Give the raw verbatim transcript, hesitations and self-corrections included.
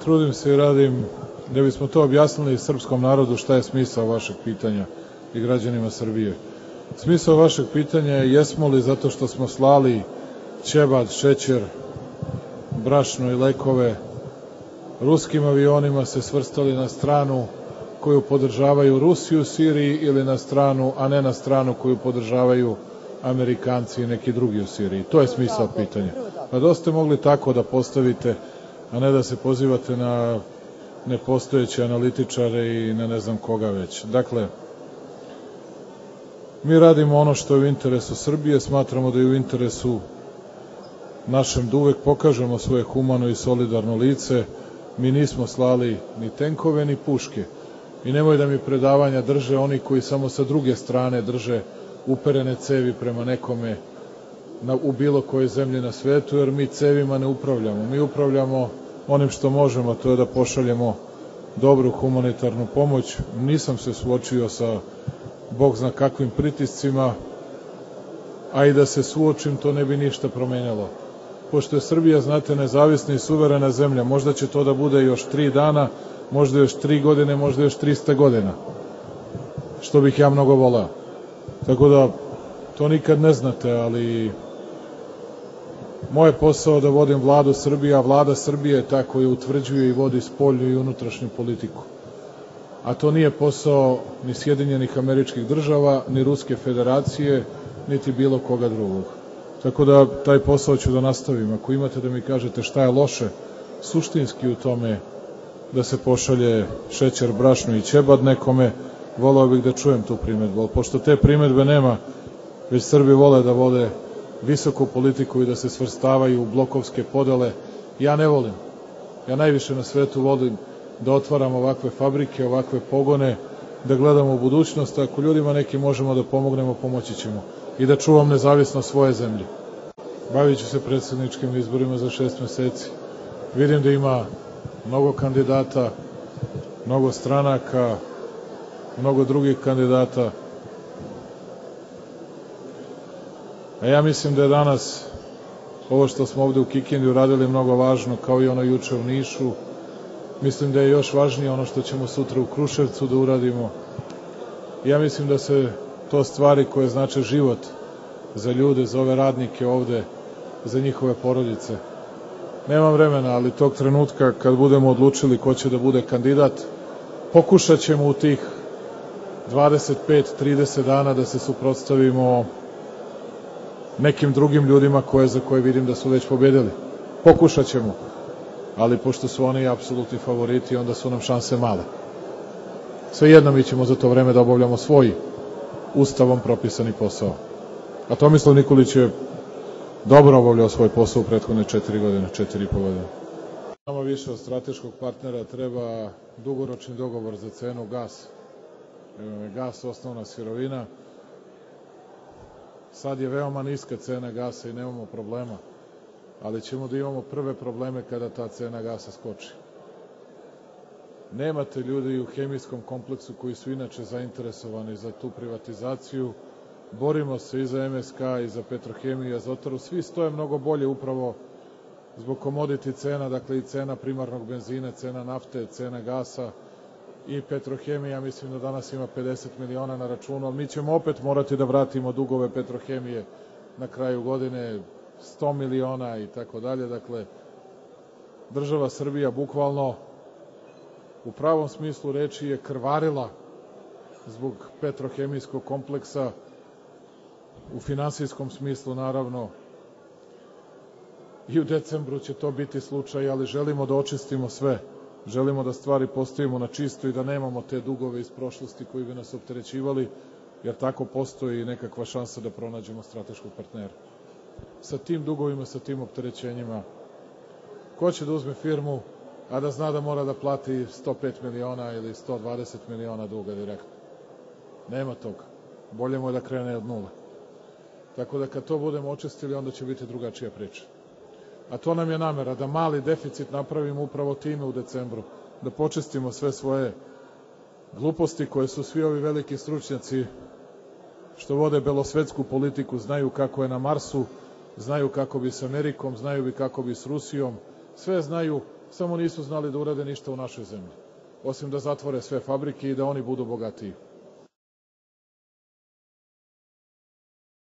trudim se i radim da bismo to objasnili srpskom narodu šta je smisao vašeg pitanja i građanima Srbije. Smisao vašeg pitanja je jesmo li zato što smo slali ćebad, šećer, brašno i lekove ruskim avionima se svrstali na stranu koju podržavaju Rusi u Siriji ili na stranu, a ne na stranu koju podržavaju Amerikanci i neki drugi u Siriji. To je smisao pitanja. Pa dosta ste mogli tako da postavite, a ne da se pozivate na nepostojeće analitičare i na ne znam koga već. Dakle, mi radimo ono što je u interesu Srbije, smatramo da je u interesu našem da uvek pokažemo svoje humano i solidarno lice. Mi nismo slali ni tenkove, ni puške. I nemoj da mi predavanja drže oni koji samo sa druge strane drže uperene cevi prema nekome na, u bilo kojoj zemlji na svetu, jer mi cevima ne upravljamo. Mi upravljamo onim što možemo, to je da pošaljemo dobru humanitarnu pomoć. Nisam se suočio sa Bog zna kakvim pritiscima, a i da se suočim, to ne bi ništa promenjalo. Pošto je Srbija, znate, nezavisna i suverena zemlja, možda će to da bude još tri dana, možda još tri godine, možda još trista godina, što bih ja mnogo voleo. Tako da, to nikad ne znate, ali moj je posao da vodim vladu Srbije, a vlada Srbije je ta koja utvrđuje i vodi spoljnu i unutrašnju politiku. A to nije posao ni Sjedinjenih Američkih Država, ni Ruske Federacije, niti bilo koga drugog. Tako da taj posao ću da nastavim. Ako imate da mi kažete šta je loše suštinski u tome da se pošalje šećer, brašno i ćebad nekome, volao bih da čujem tu primedbu. Pošto te primedbe nema, već Srbi vole da vode visoku politiku i da se svrstavaju u blokovske podele, ja ne volim. Ja najviše na svetu volim da otvaram ovakve fabrike, ovakve pogone, da gledamo u budućnost. Ako ljudima neki možemo da pomognemo, pomoći ćemo. I da čuvam nezavisnost svoje zemlje. Bavit ću se predsjedničkim izborima za šest meseci. Vidim da ima mnogo kandidata, mnogo stranaka, mnogo drugih kandidata. A ja mislim da je danas ovo što smo ovde u Kikindi uradili mnogo važno, kao i ono juče u Nišu. Mislim da je još važnije ono što ćemo sutra u Kruševcu da uradimo. Ja mislim da se to stvari koje znače život za ljude, za ove radnike ovde, za njihove porodice. Nemam vremena, ali tog trenutka kad budemo odlučili ko će da bude kandidat, pokušat ćemo u tih dvadeset pet trideset dana da se suprotstavimo nekim drugim ljudima koje, za koje vidim da su već pobedili. Pokušat ćemo, ali pošto su oni apsolutni favoriti, onda su nam šanse male. Svejedno mi ćemo za to vreme da obavljamo svoj ustavom propisani posao. A Tomislav Nikolić je dobro obavljao svoj posao u prethodne četiri godine, četiri i po godine. Nama više od strateškog partnera treba dugoročni dogovor za cenu gas. Gas osnovna sirovina. Sad je veoma niska cena gasa i nemamo problema, ali ćemo da imamo prve probleme kada ta cena gasa skoči. Nemate ljudi u hemijskom kompleksu koji su inače zainteresovani za tu privatizaciju. Borimo se i za M S K, i za Petrohemiju, i Azotaru. Svi stoje mnogo bolje upravo zbog komoditi cena, dakle i cena primarnog benzina, cena nafte, cena gasa. I Petrohemija, mislim da danas ima pedeset miliona na računu, ali mi ćemo opet morati da vratimo dugove Petrohemije na kraju godine, sto miliona i tako dalje. Dakle, država Srbija bukvalno u pravom smislu reči je krvarila zbog petrohemijskog kompleksa, u finansijskom smislu naravno. I u decembru će to biti slučaj, ali želimo da očistimo sve. Želimo da stvari postavimo na čisto i da nemamo te dugove iz prošlosti koji bi nas opterećivali, jer tako postoji nekakva šansa da pronađemo strateškog partnera. Sa tim dugovima, sa tim opterećenjima, ko će da uzme firmu, a da zna da mora da plati sto pet miliona ili sto dvadeset miliona duga direktno? Nema toga. Bolje mu je da krene od nule. Tako da kad to budemo očistili, onda će biti drugačija priča. A to nam je namera, da mali deficit napravimo upravo time u decembru, da počistimo sve svoje gluposti koje su svi ovi veliki stručnjaci što vode belosvetsku politiku, znaju kako je na Marsu, znaju kako bi s Amerikom, znaju bi kako bi s Rusijom, sve znaju, samo nisu znali da urade ništa u našoj zemlji, osim da zatvore sve fabrike i da oni budu bogatiji.